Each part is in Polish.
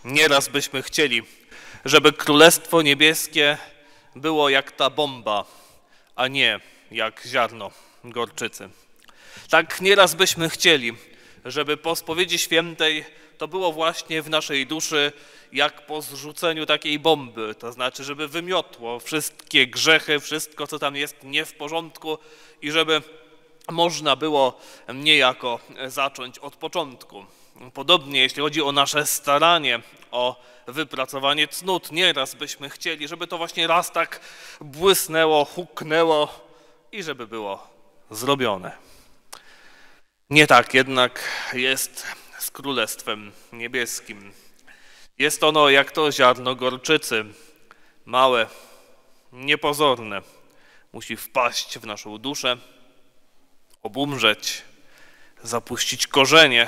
Nieraz byśmy chcieli, żeby Królestwo Niebieskie było jak ta bomba, a nie jak ziarno gorczycy. Tak nieraz byśmy chcieli, żeby po spowiedzi świętej to było właśnie w naszej duszy jak po zrzuceniu takiej bomby, to znaczy, żeby wymiotło wszystkie grzechy, wszystko, co tam jest nie w porządku i żeby można było niejako zacząć od początku. Podobnie jeśli chodzi o nasze staranie, o wypracowanie cnót, nieraz byśmy chcieli, żeby to właśnie raz tak błysnęło, huknęło i żeby było zrobione. Nie tak jednak jest z Królestwem Niebieskim. Jest ono jak to ziarno gorczycy, małe, niepozorne. Musi wpaść w naszą duszę, obumrzeć, zapuścić korzenie,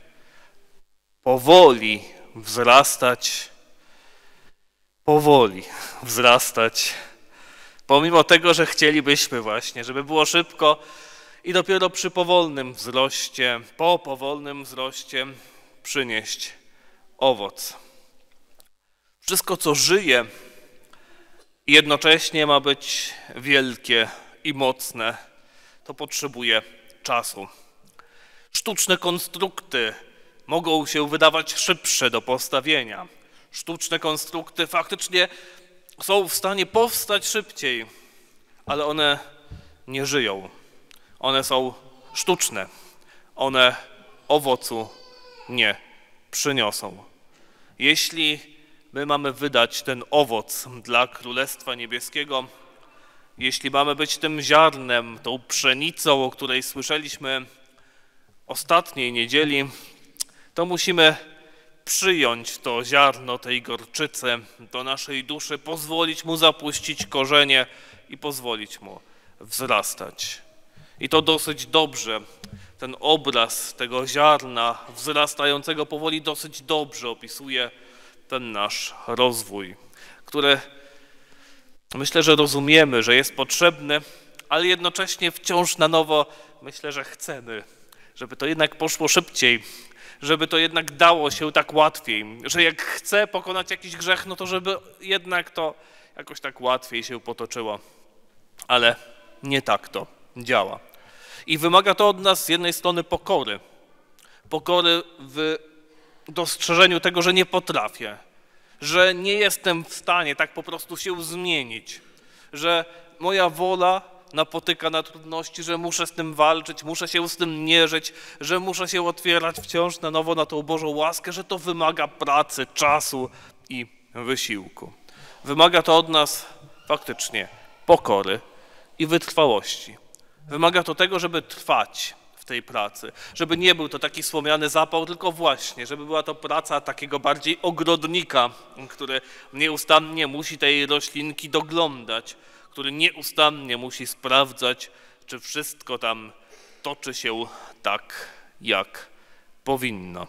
powoli wzrastać, pomimo tego, że chcielibyśmy właśnie, żeby było szybko i dopiero przy powolnym wzroście, po powolnym wzroście przynieść owoc. Wszystko, co żyje, jednocześnie ma być wielkie i mocne, to potrzebuje czasu. Sztuczne konstrukty mogą się wydawać szybsze do postawienia. Sztuczne konstrukty faktycznie są w stanie powstać szybciej, ale one nie żyją. One są sztuczne. One owocu nie przyniosą. Jeśli my mamy wydać ten owoc dla Królestwa Niebieskiego, jeśli mamy być tym ziarnem, tą pszenicą, o której słyszeliśmy ostatniej niedzieli, to musimy przyjąć to ziarno tej gorczycy do naszej duszy, pozwolić mu zapuścić korzenie i pozwolić mu wzrastać. I to dosyć dobrze, ten obraz tego ziarna wzrastającego powoli dosyć dobrze opisuje ten nasz rozwój, który myślę, że rozumiemy, że jest potrzebny, ale jednocześnie wciąż na nowo myślę, że chcemy, żeby to jednak poszło szybciej, żeby to jednak dało się tak łatwiej, że jak chcę pokonać jakiś grzech, no to żeby jednak to jakoś tak łatwiej się potoczyło. Ale nie tak to działa. I wymaga to od nas z jednej strony pokory. Pokory w dostrzeżeniu tego, że nie potrafię, że nie jestem w stanie tak po prostu się zmienić, że moja wola napotyka na trudności, że muszę z tym walczyć, muszę się z tym mierzyć, że muszę się otwierać wciąż na nowo na tą Bożą łaskę, że to wymaga pracy, czasu i wysiłku. Wymaga to od nas faktycznie pokory i wytrwałości. Wymaga to tego, żeby trwać w tej pracy, żeby nie był to taki słomiany zapał, tylko właśnie, żeby była to praca takiego bardziej ogrodnika, który nieustannie musi tej roślinki doglądać, który nieustannie musi sprawdzać, czy wszystko tam toczy się tak, jak powinno.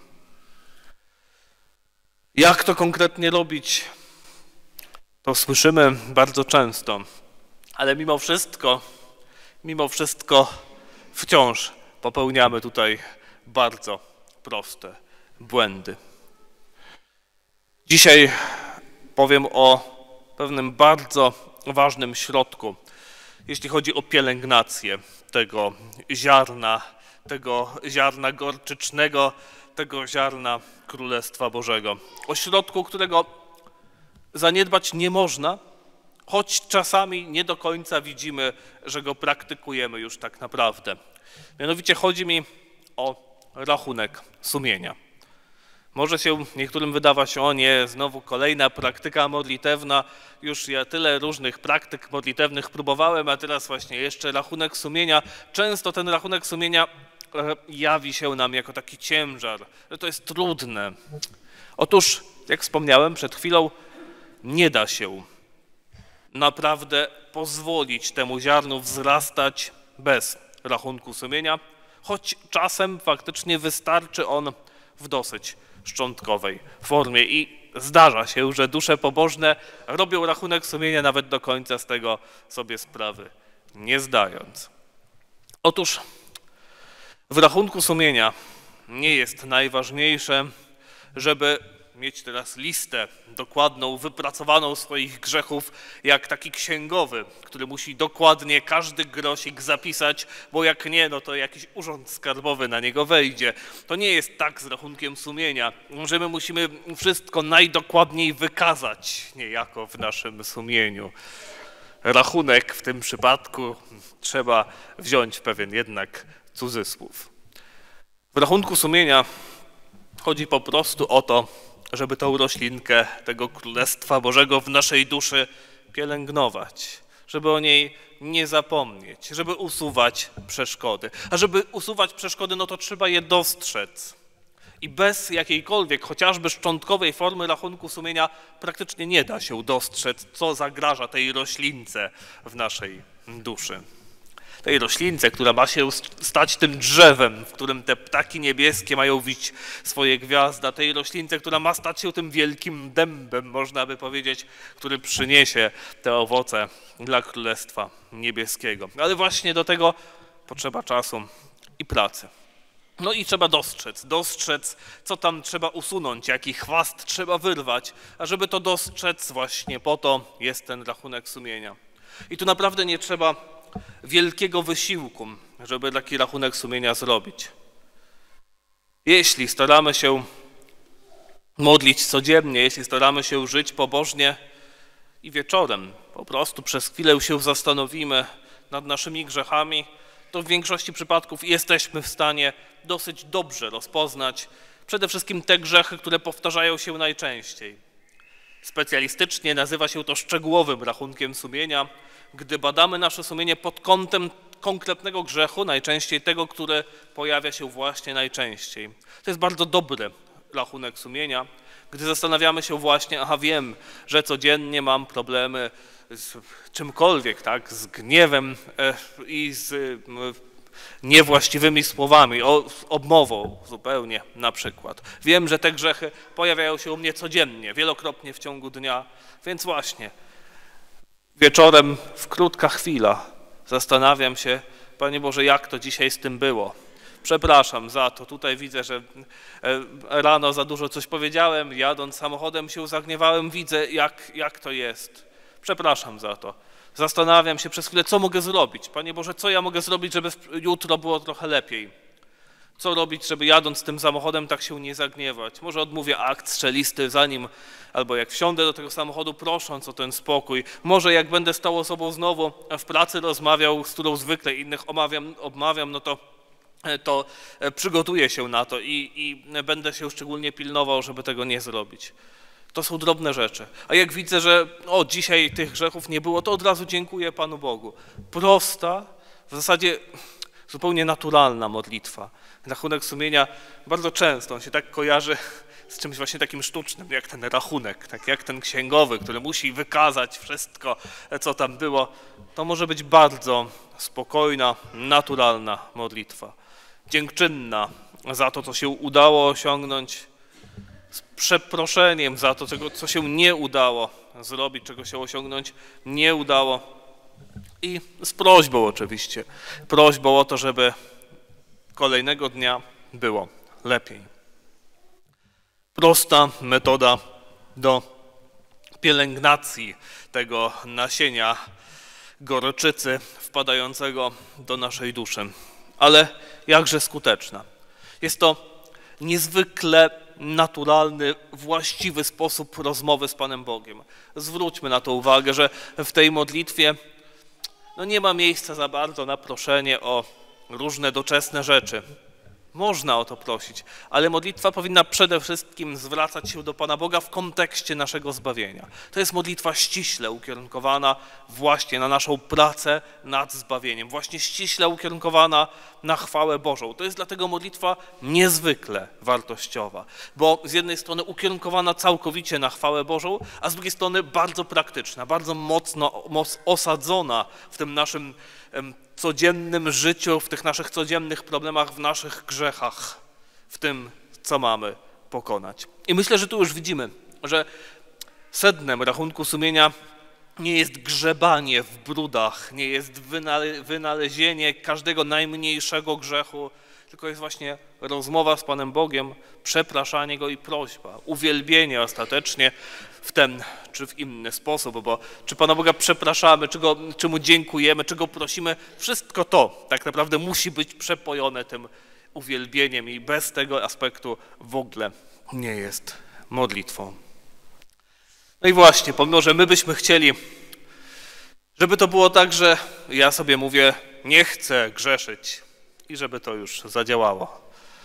Jak to konkretnie robić, to słyszymy bardzo często, ale mimo wszystko wciąż popełniamy tutaj bardzo proste błędy. Dzisiaj powiem o pewnym bardzo ważnym środku, jeśli chodzi o pielęgnację tego ziarna gorczycznego, tego ziarna Królestwa Bożego. O środku, którego zaniedbać nie można, choć czasami nie do końca widzimy, że go praktykujemy już tak naprawdę. Mianowicie chodzi mi o rachunek sumienia. Może się niektórym wydawać, o nie, znowu kolejna praktyka modlitewna, już ja tyle różnych praktyk modlitewnych próbowałem, a teraz właśnie jeszcze rachunek sumienia. Często ten rachunek sumienia jawi się nam jako taki ciężar, że to jest trudne. Otóż, jak wspomniałem przed chwilą, nie da się naprawdę pozwolić temu ziarnu wzrastać bez rachunku sumienia, choć czasem faktycznie wystarczy on w dosyć szczątkowej formie i zdarza się, że dusze pobożne robią rachunek sumienia nawet do końca z tego sobie sprawy nie zdając. Otóż w rachunku sumienia nie jest najważniejsze, żeby mieć teraz listę dokładną, wypracowaną swoich grzechów, jak taki księgowy, który musi dokładnie każdy grosik zapisać, bo jak nie, no to jakiś urząd skarbowy na niego wejdzie. To nie jest tak z rachunkiem sumienia, że my musimy wszystko najdokładniej wykazać niejako w naszym sumieniu. Rachunek w tym przypadku trzeba wziąć w pewien jednak cudzysłów. W rachunku sumienia chodzi po prostu o to, żeby tą roślinkę tego Królestwa Bożego w naszej duszy pielęgnować, żeby o niej nie zapomnieć, żeby usuwać przeszkody. A żeby usuwać przeszkody, no to trzeba je dostrzec. I bez jakiejkolwiek, chociażby szczątkowej formy rachunku sumienia praktycznie nie da się dostrzec, co zagraża tej roślince w naszej duszy. Tej roślince, która ma się stać tym drzewem, w którym te ptaki niebieskie mają wić swoje gwiazda, tej roślince, która ma stać się tym wielkim dębem, można by powiedzieć, który przyniesie te owoce dla Królestwa Niebieskiego. Ale właśnie do tego potrzeba czasu i pracy. No i trzeba dostrzec, co tam trzeba usunąć, jaki chwast trzeba wyrwać, a żeby to dostrzec, właśnie po to jest ten rachunek sumienia. I tu naprawdę nie trzeba wielkiego wysiłku, żeby taki rachunek sumienia zrobić. Jeśli staramy się modlić codziennie, jeśli staramy się żyć pobożnie i wieczorem po prostu przez chwilę się zastanowimy nad naszymi grzechami, to w większości przypadków jesteśmy w stanie dosyć dobrze rozpoznać przede wszystkim te grzechy, które powtarzają się najczęściej. Specjalistycznie nazywa się to szczegółowym rachunkiem sumienia, gdy badamy nasze sumienie pod kątem konkretnego grzechu, najczęściej tego, który pojawia się właśnie najczęściej. To jest bardzo dobry rachunek sumienia, gdy zastanawiamy się właśnie, wiem, że codziennie mam problemy z czymkolwiek, tak, z gniewem i z niewłaściwymi słowami, obmową zupełnie na przykład. Wiem, że te grzechy pojawiają się u mnie codziennie, wielokrotnie w ciągu dnia, więc właśnie wieczorem w krótka chwila zastanawiam się, Panie Boże, jak to dzisiaj z tym było. Przepraszam za to. Tutaj widzę, że rano za dużo coś powiedziałem, jadąc samochodem się zagniewałem, widzę jak to jest. Przepraszam za to. Zastanawiam się przez chwilę, co mogę zrobić. Panie Boże, co ja mogę zrobić, żeby jutro było trochę lepiej? Co robić, żeby jadąc tym samochodem tak się nie zagniewać? Może odmówię akt strzelisty zanim, albo jak wsiądę do tego samochodu, prosząc o ten spokój. Może jak będę z tą osobą znowu w pracy rozmawiał, z którą zwykle innych obmawiam, no to przygotuję się na to i będę się szczególnie pilnował, żeby tego nie zrobić. To są drobne rzeczy. A jak widzę, że dzisiaj tych grzechów nie było, to od razu dziękuję Panu Bogu. Prosta, w zasadzie zupełnie naturalna modlitwa. Rachunek sumienia bardzo często on się tak kojarzy z czymś właśnie takim sztucznym, jak ten rachunek, tak jak ten księgowy, który musi wykazać wszystko, co tam było. To może być bardzo spokojna, naturalna modlitwa. Dziękczynna za to, co się udało osiągnąć, z przeproszeniem za to, co się nie udało zrobić, czego się osiągnąć nie udało i z prośbą oczywiście. Prośbą o to, żeby kolejnego dnia było lepiej. Prosta metoda do pielęgnacji tego nasienia gorczycy wpadającego do naszej duszy, ale jakże skuteczna. Jest to niezwykle naturalny, właściwy sposób rozmowy z Panem Bogiem. Zwróćmy na to uwagę, że w tej modlitwie nie ma miejsca za bardzo na proszenie o różne doczesne rzeczy. Można o to prosić, ale modlitwa powinna przede wszystkim zwracać się do Pana Boga w kontekście naszego zbawienia. To jest modlitwa ściśle ukierunkowana właśnie na naszą pracę nad zbawieniem, właśnie ściśle ukierunkowana na chwałę Bożą. To jest dlatego modlitwa niezwykle wartościowa, bo z jednej strony ukierunkowana całkowicie na chwałę Bożą, a z drugiej strony bardzo praktyczna, bardzo mocno osadzona w tym naszym codziennym życiu, w tych naszych codziennych problemach, w naszych grzechach, w tym, co mamy pokonać. I myślę, że tu już widzimy, że sednem rachunku sumienia nie jest grzebanie w brudach, nie jest wynalezienie każdego najmniejszego grzechu, tylko jest właśnie rozmowa z Panem Bogiem, przepraszanie Go i prośba, uwielbienie ostatecznie w ten czy w inny sposób, bo czy Pana Boga przepraszamy, czy Mu dziękujemy, czy Go prosimy, wszystko to tak naprawdę musi być przepojone tym uwielbieniem i bez tego aspektu w ogóle nie jest modlitwą. No i właśnie, pomimo że my byśmy chcieli, żeby to było tak, że ja sobie mówię, nie chcę grzeszyć i żeby to już zadziałało,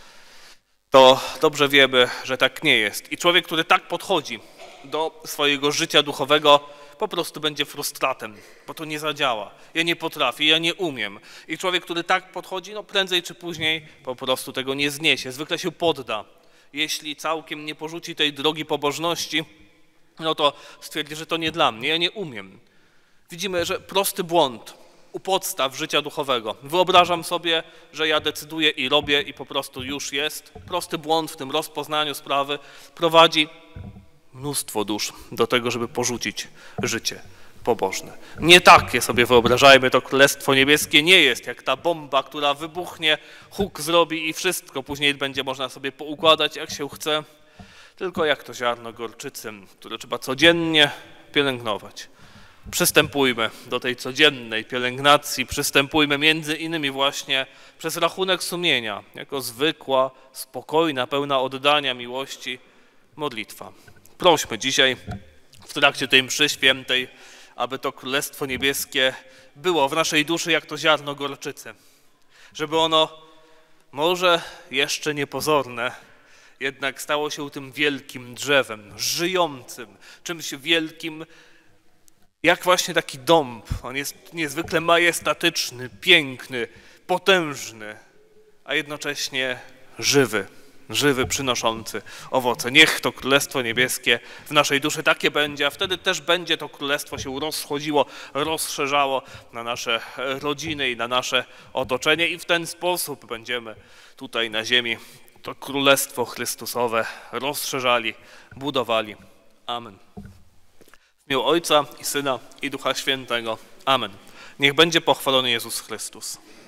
to dobrze wiemy, że tak nie jest. I człowiek, który tak podchodzi do swojego życia duchowego, po prostu będzie frustratem, bo to nie zadziała. Ja nie potrafię, ja nie umiem. I człowiek, który tak podchodzi, no prędzej czy później po prostu tego nie zniesie, zwykle się podda. Jeśli całkiem nie porzuci tej drogi pobożności, no to stwierdzi, że to nie dla mnie, ja nie umiem. Widzimy, że prosty błąd u podstaw życia duchowego. Wyobrażam sobie, że ja decyduję i robię i po prostu już jest. Prosty błąd w tym rozpoznaniu sprawy prowadzi mnóstwo dusz do tego, żeby porzucić życie pobożne. Nie takie sobie wyobrażajmy, to Królestwo Niebieskie nie jest jak ta bomba, która wybuchnie, huk zrobi i wszystko później będzie można sobie poukładać jak się chce, tylko jak to ziarno gorczycy, które trzeba codziennie pielęgnować. Przystępujmy do tej codziennej pielęgnacji, przystępujmy między innymi właśnie przez rachunek sumienia, jako zwykła, spokojna, pełna oddania miłości modlitwa. Prośmy dzisiaj w trakcie tej mszy świętej, aby to Królestwo Niebieskie było w naszej duszy jak to ziarno gorczycy, żeby ono może jeszcze niepozorne, jednak stało się tym wielkim drzewem, żyjącym, czymś wielkim, jak właśnie taki dąb. On jest niezwykle majestatyczny, piękny, potężny, a jednocześnie żywy, przynoszący owoce. Niech to Królestwo Niebieskie w naszej duszy takie będzie, a wtedy też będzie to Królestwo się rozchodziło, rozszerzało na nasze rodziny i na nasze otoczenie i w ten sposób będziemy tutaj na ziemi to Królestwo Chrystusowe rozszerzali, budowali. Amen. W imię Ojca i Syna i Ducha Świętego. Amen. Niech będzie pochwalony Jezus Chrystus.